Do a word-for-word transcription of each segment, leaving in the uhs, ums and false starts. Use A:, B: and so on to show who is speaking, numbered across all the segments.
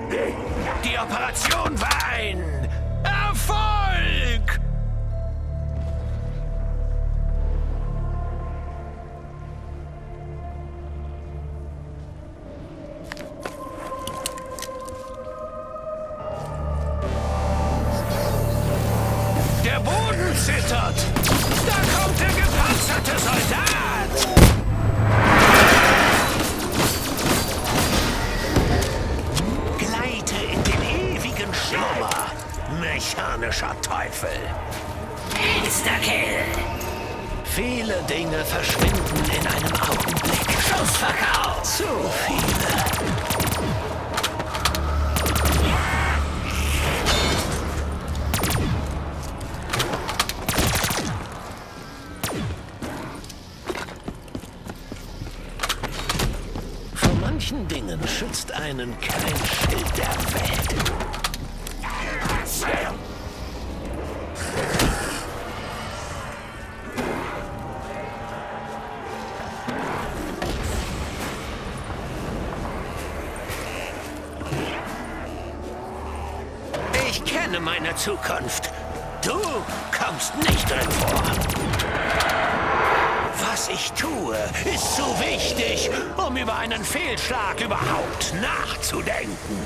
A: Die Operation war ein Erfolg! Der Boden zittert! Da kommt der gepanzerte Soldat! Gleite in den ewigen Schlummer, mechanischer Teufel!
B: Insta-Kill!
A: Viele Dinge verschwinden in einem Augenblick.
B: Schussverkauf!
A: Zu viele. Vor manchen Dingen schützt einen kein Schild der Welt. Ich kenne meine Zukunft. Du kommst nicht drin vor. Was ich tue, ist zu wichtig, um über einen Fehlschlag überhaupt nachzudenken.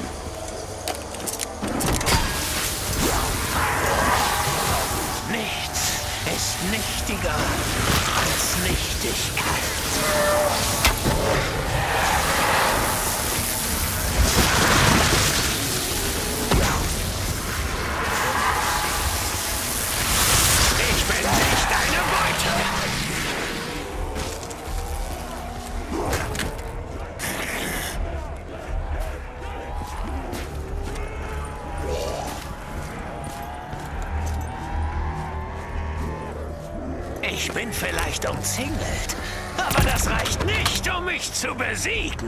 A: Nichts ist nichtiger als Nichtigkeit. Ich bin nicht deine Beute. Ich bin vielleicht umzingelt, aber das reicht nicht, um mich zu besiegen.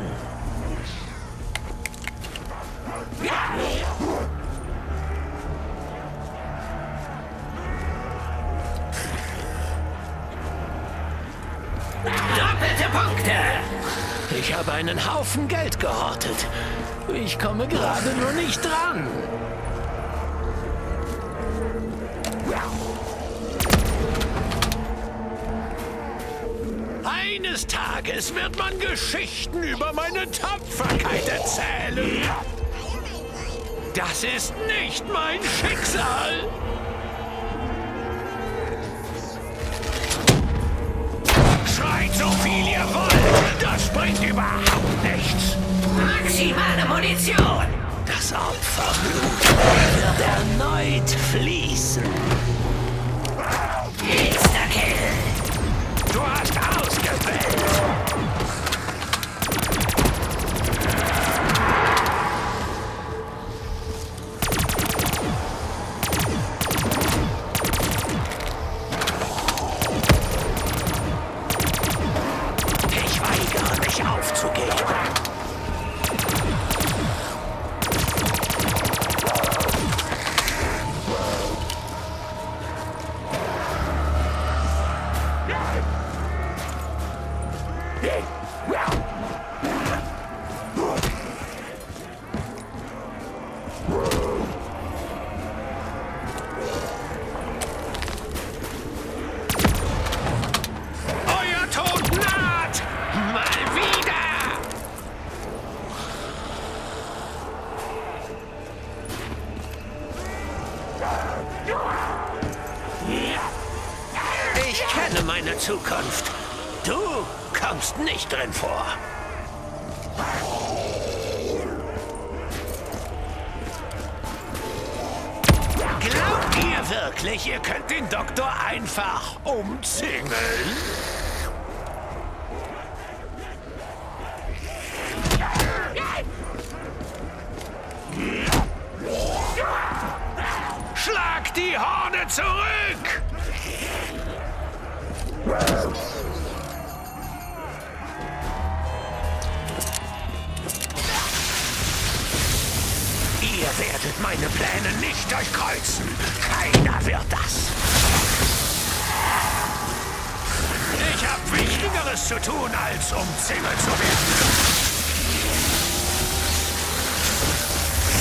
B: Doppelte Punkte!
A: Ich habe einen Haufen Geld gehortet. Ich komme gerade nur nicht dran. Eines Tages wird man Geschichten über meine Tapferkeit erzählen. Das ist nicht mein Schicksal. Schreit so viel ihr wollt, das bringt überhaupt nichts.
B: Maximale Munition!
A: Das Opferblut wird erneut fließen.
B: Insta-Kill!
A: Du hast ausgewählt. Ich weigere mich aufzugeben. Euer Tod naht! Mal wieder! Ich kenne meine Zukunft. Du kommst nicht drin vor. Glaubt ihr wirklich, ihr könnt den Doktor einfach umzingeln? Schlagt die Horde zurück! Ihr werdet meine Pläne nicht durchkreuzen. Keiner wird das. Ich habe Wichtigeres zu tun, als umzingelt zu werden.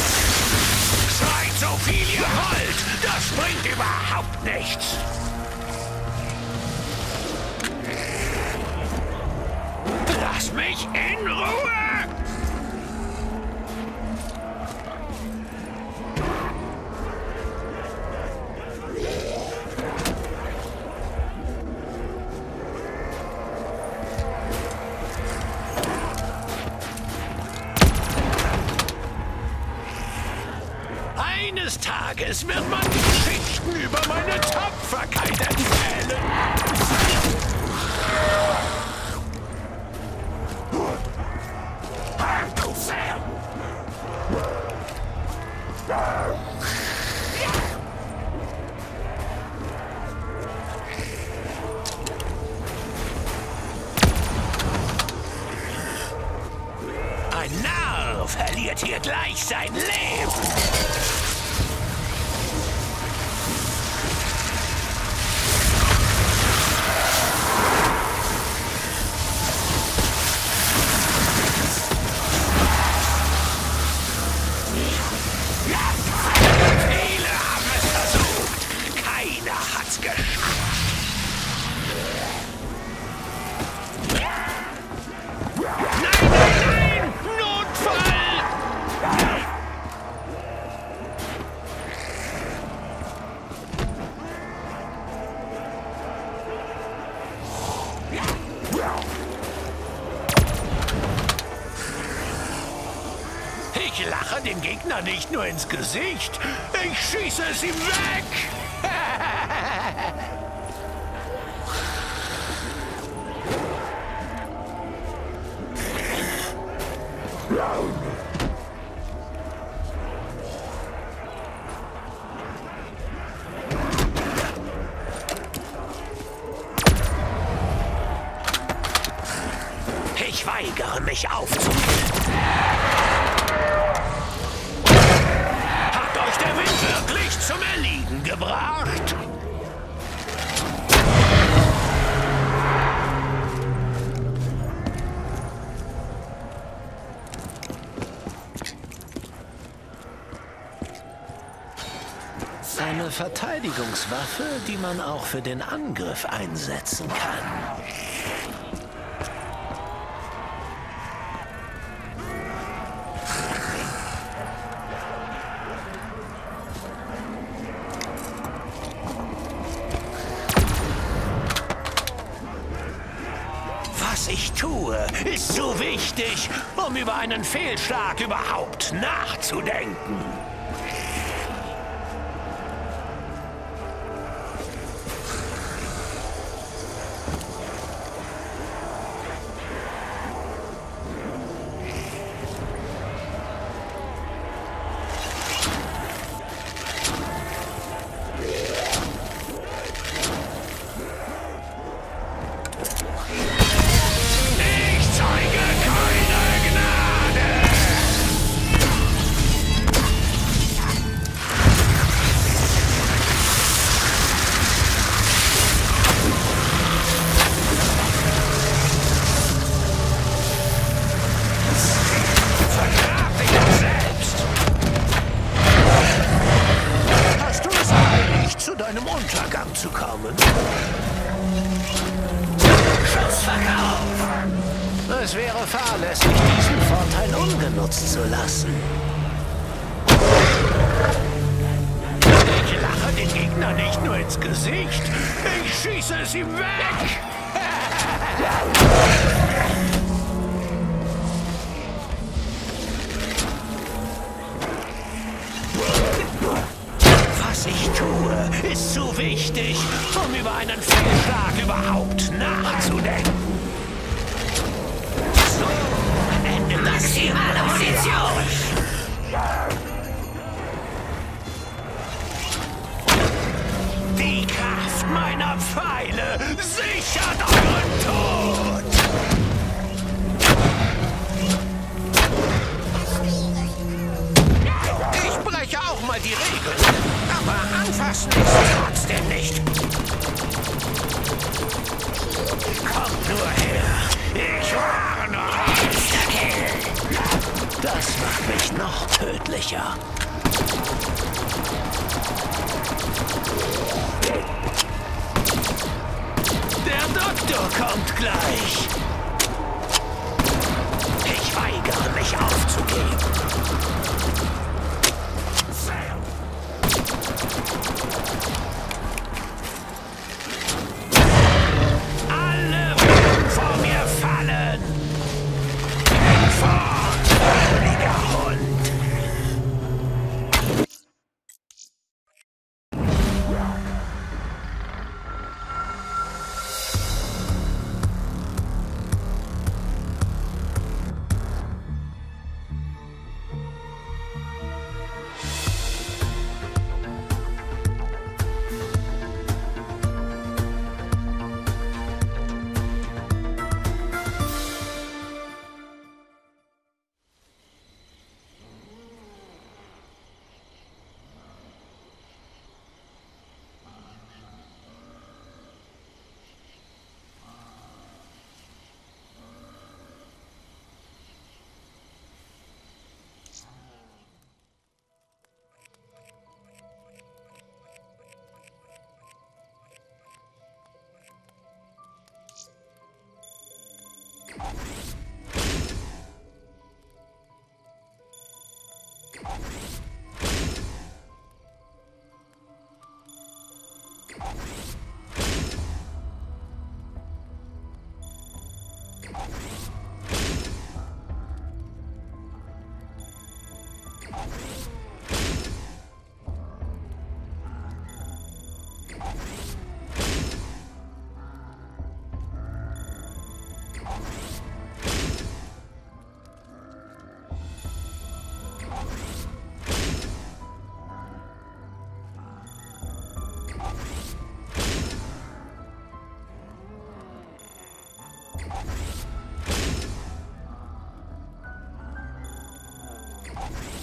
A: überhaupt nichts. Lass mich in Ruhe! Eines Tages wird man Geschichten über meine Tapferkeit erzählen. Ein Narr verliert hier gleich sein Leben. Ich lache dem Gegner nicht nur ins Gesicht, ich schieße es ihm weg! Ich weigere mich aufzugeben. Hat euch der Wind wirklich zum Erliegen gebracht? Eine Verteidigungswaffe, die man auch für den Angriff einsetzen kann. Was ich tue, ist so wichtig, um über einen Fehlschlag überhaupt nachzudenken. Deinem Untergang zu kommen.
B: Schutzverkauf!
A: Es wäre fahrlässig, diesen Vorteil ungenutzt zu lassen. Ich lache den Gegner nicht nur ins Gesicht, ich schieße es ihm weg! Was ich tue, ist zu wichtig, um über einen Fehlschlag überhaupt nachzudenken. So, Ende
B: Maximale Munition!
A: Die Kraft meiner Pfeile sichert euren Tod! Ich breche auch mal die Regeln. Aber anfassen ist trotzdem nicht. Kommt nur her. Ich warne euch. Das macht mich noch tödlicher. Der Doktor kommt gleich. Ich weigere mich aufzugeben. Alle werden vor mir fallen. Fort, fauliger Hund.
B: You